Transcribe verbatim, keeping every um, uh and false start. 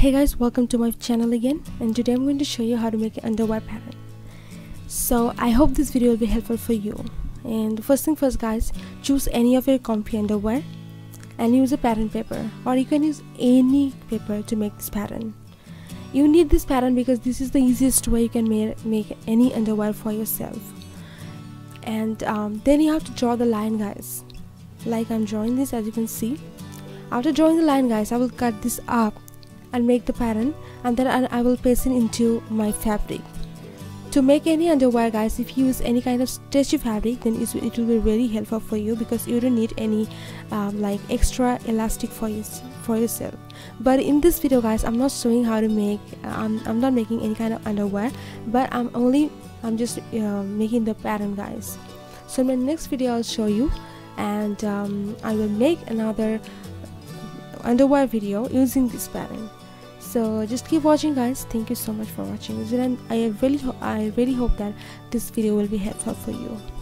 Hey guys, welcome to my channel again, and today I'm going to show you how to make an underwear pattern. So I hope this video will be helpful for you. And first thing first guys, choose any of your comfy underwear and use a pattern paper, or you can use any paper to make this pattern. You need this pattern because this is the easiest way you can make, make any underwear for yourself. And um, then you have to draw the line guys, like I'm drawing this. As you can see, after drawing the line guys, I will cut this up and make the pattern, and then I will paste it into my fabric. To make any underwear guys, if you use any kind of stretchy fabric, then it will be very helpful for you because you don't need any um, like extra elastic for you for yourself. But in this video guys, I'm not showing how to make um, I'm not making any kind of underwear, but I'm only I'm just uh, making the pattern guys. So in my next video I'll show you, and um, I will make another underwear video using this pattern. So just keep watching guys. Thank you so much for watching, and I really I really hope that this video will be helpful for you.